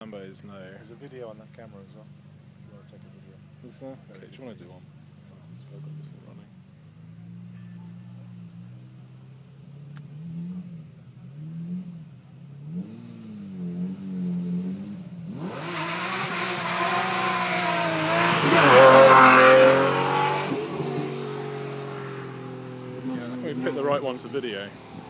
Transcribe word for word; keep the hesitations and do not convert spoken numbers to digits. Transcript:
Lambos, no. There's a video on that camera as well. If you want to take a video. Is there? Okay, do you want to do one? I've got this one running. Yeah, I think we picked the right one to video.